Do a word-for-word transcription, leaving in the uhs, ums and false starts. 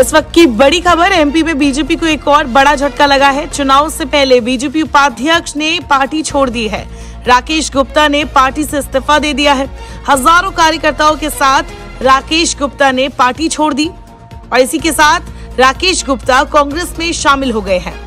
इस वक्त की बड़ी खबर, एमपी में बीजेपी को एक और बड़ा झटका लगा है। चुनाव से पहले बीजेपी उपाध्यक्ष ने पार्टी छोड़ दी है। राकेश गुप्ता ने पार्टी से इस्तीफा दे दिया है। हजारों कार्यकर्ताओं के साथ राकेश गुप्ता ने पार्टी छोड़ दी और इसी के साथ राकेश गुप्ता कांग्रेस में शामिल हो गए हैं।